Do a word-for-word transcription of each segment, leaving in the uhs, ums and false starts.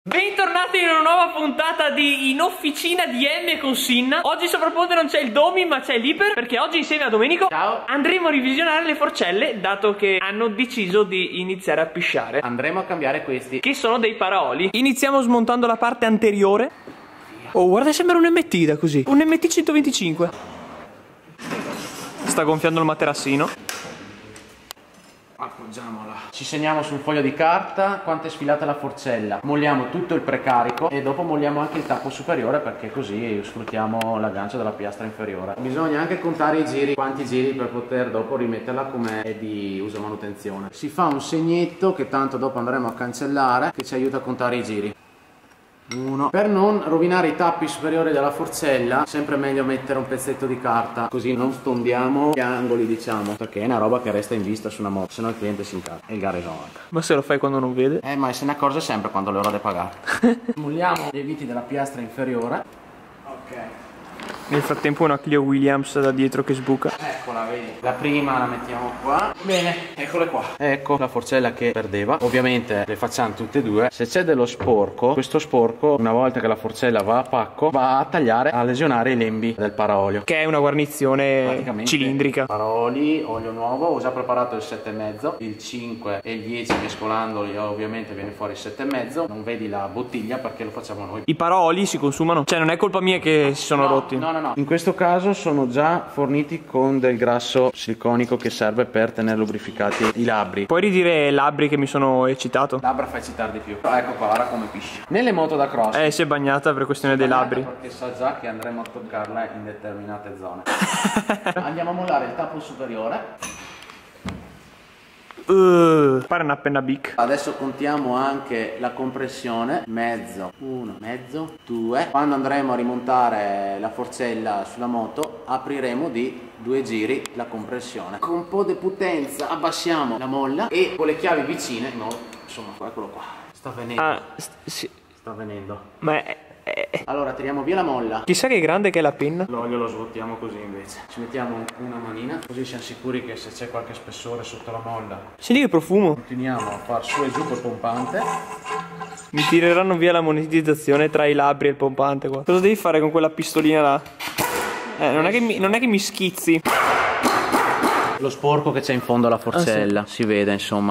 Bentornati in una nuova puntata di In Officina di Emme con Sinna. Oggi soprattutto non c'è il Domi ma c'è l'Iper, perché oggi insieme a Domenico Ciao. andremo a revisionare le forcelle, dato che hanno deciso di iniziare a pisciare, Andremo a cambiare questi. che sono dei paraoli. Iniziamo smontando la parte anteriore. Oh, guarda, sembra un M T da così. Un M T centoventicinque. Sta gonfiando il materassino. Appoggiamola. Ci segniamo su un foglio di carta quanto è sfilata la forcella. Molliamo tutto il precarico e dopo molliamo anche il tappo superiore, perché così sfruttiamo l'aggancio della piastra inferiore. Bisogna anche contare i giri, quanti giri, per poter dopo rimetterla come è di uso manutenzione. Si fa un segnetto che tanto dopo andremo a cancellare, che ci aiuta a contare i giri. Uno. Per non rovinare i tappi superiori della forcella, sempre meglio mettere un pezzetto di carta, così non stondiamo gli angoli, diciamo, perché è una roba che resta in vista su una moto, se no il cliente si incazza e il garage anche. Ma se lo fai quando non vede? Eh, ma se ne accorge sempre quando è ora di pagare. Molliamo le viti della piastra inferiore. Ok. Nel frattempo una Clio Williams da dietro che sbuca. Eccola, vedi. La prima la mettiamo qua. Bene, eccole qua. Ecco la forcella che perdeva. Ovviamente le facciamo tutte e due. Se c'è dello sporco, questo sporco, una volta che la forcella va a pacco, va a tagliare, a lesionare i lembi del paraolio. Che è una guarnizione cilindrica. Paraoli, olio nuovo, ho già preparato il sette e mezzo, il cinque e il dieci mescolandoli ovviamente viene fuori il sette e mezzo. Non vedi la bottiglia perché lo facciamo noi. I paraoli si consumano? Cioè non è colpa mia che si sono No, rotti? no, no, no. In questo caso sono già forniti con del grasso siliconico che serve per tenere lubrificati i labbri. Puoi ridire labbri che mi sono eccitato? Labbra fa eccitare di più. Ecco qua, guarda come pisce. Nelle moto da cross. Eh, si è bagnata per questione dei labbri. Perché sa già che andremo a toccarla in determinate zone. Andiamo a mollare il tappo superiore. Uh, pare una penna Bic. Adesso contiamo anche la compressione. Mezzo, uno, mezzo, due. Quando andremo a rimontare la forcella sulla moto, apriremo di due giri la compressione. Con un po' di potenza abbassiamo la molla e con le chiavi vicine, no, insomma, eccolo qua. Sta venendo. Ah, sì. Sta venendo. Ma è... Allora tiriamo via la molla. Chissà che grande che è la penna. L'olio lo svuotiamo così invece. Ci mettiamo una manina, così siamo sicuri che se c'è qualche spessore sotto la molla. Senti che profumo. Continuiamo a far su e giù col pompante. Mi tireranno via la monetizzazione tra i labbri e il pompante qua. Cosa devi fare con quella pistolina là? Eh, non è che mi, non è che mi schizzi. Lo sporco che c'è in fondo alla forcella, ah, sì. Si vede insomma.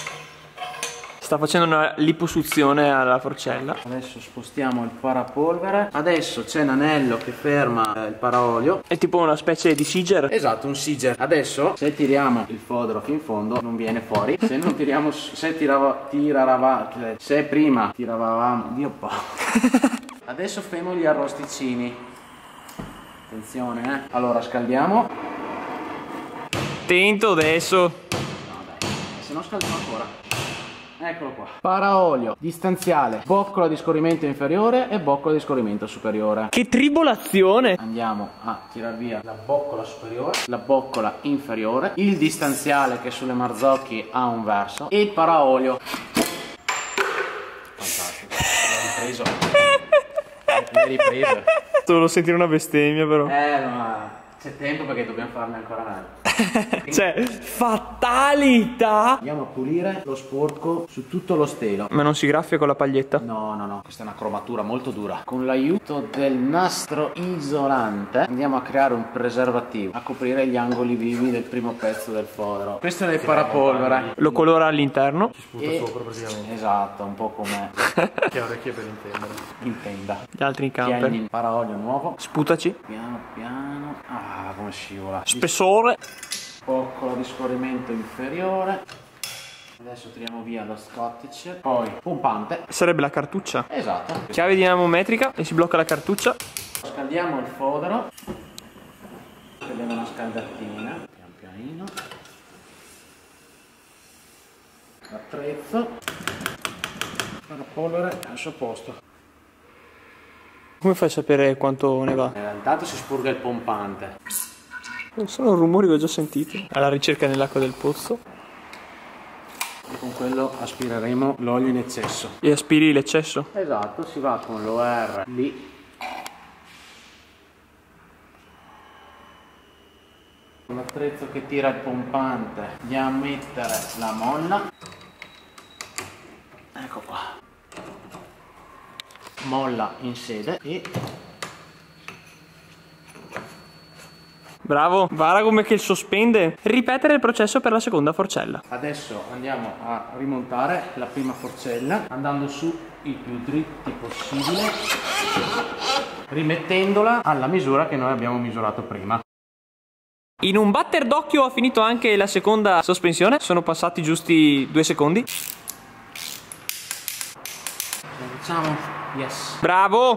Sta facendo una liposuzione alla forcella. Adesso spostiamo il parapolvere. Adesso c'è un anello che ferma eh, il paraolio. È tipo una specie di siger. Esatto, un siger. Adesso se tiriamo il fodero fin in fondo non viene fuori. Se non tiriamo, se tirava, tirava, se prima tiravamo, Dio po'. Adesso fermo gli arrosticini. Attenzione, eh. Allora scaldiamo. Attento adesso. No dai, se no scaldiamo ancora. Eccolo qua. Paraolio, distanziale, boccola di scorrimento inferiore e boccola di scorrimento superiore. Che tribolazione! Andiamo a tirar via la boccola superiore, la boccola inferiore, il distanziale che sulle marzocchi ha un verso e il paraolio. Fantastico. L'ho ripreso. L'ho ripreso. Solo sentire una bestemmia però. Eh, ma c'è tempo perché dobbiamo farne ancora un'altra. Cioè, fatalità! Andiamo a pulire lo sporco su tutto lo stelo. Ma non si graffia con la paglietta? No, no, no, questa è una cromatura molto dura. Con l'aiuto del nastro isolante andiamo a creare un preservativo, a coprire gli angoli vivi del primo pezzo del fodero. Questo è il parapolvere. Lo colora all'interno. Ci sputa E... sopra praticamente. Esatto, un po' come Che ha orecchie per intendere. intenda. Gli altri in camper. Tieni il paraolio nuovo. Sputaci. Piano piano. Ah, come scivola. Spessore. Boccola di scorrimento inferiore. Adesso tiriamo via lo scottice. Poi pompante. Sarebbe la cartuccia. Esatto. Chiave dinamometrica e si blocca la cartuccia. Scaldiamo il fodero. Prendiamo una scaldatina. Pian pianino. L'attrezzo. Parapolvere al suo posto. Come fai a sapere quanto ne va? Eh, intanto si spurga il pompante. Sono rumori che ho già sentito. Alla ricerca nell'acqua del pozzo. E con quello aspireremo l'olio in eccesso. E aspiri l'eccesso? Esatto, si va con l'O R lì. Con l'attrezzo che tira il pompante andiamo a mettere la molla. Ecco qua. molla in sede e bravo, guarda come che il sospende. Ripetere il processo per la seconda forcella. adesso andiamo a rimontare la prima forcella andando su il più dritti possibile, rimettendola alla misura che noi abbiamo misurato prima. In un batter d'occhio ho finito anche la seconda sospensione. Sono passati giusti due secondi. Facciamo, yes. Bravo.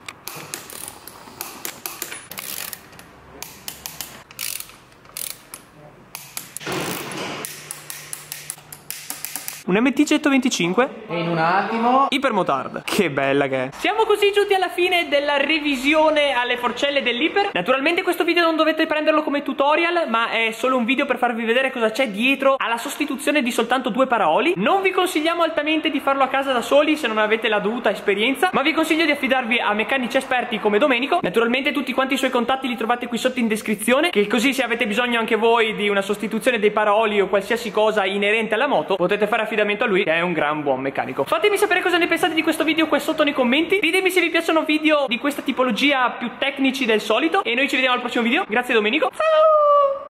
Un M T centoventicinque E in un attimo Ipermotard. Che bella che è. Siamo così giunti alla fine della revisione alle forcelle dell'Iper. Naturalmente questo video non dovete prenderlo come tutorial, ma è solo un video per farvi vedere cosa c'è dietro alla sostituzione di soltanto due paraoli. Non vi consigliamo altamente di farlo a casa da soli se non avete la dovuta esperienza, ma vi consiglio di affidarvi a meccanici esperti come Domenico. Naturalmente tutti quanti i suoi contatti li trovate qui sotto in descrizione, che così se avete bisogno anche voi di una sostituzione dei paraoli o qualsiasi cosa inerente alla moto potete fare affidamento a lui, che è un gran buon meccanico. Fatemi sapere cosa ne pensate di questo video qua sotto nei commenti. Ditemi se vi piacciono video di questa tipologia più tecnici del solito. E noi ci vediamo al prossimo video. Grazie Domenico. Ciao!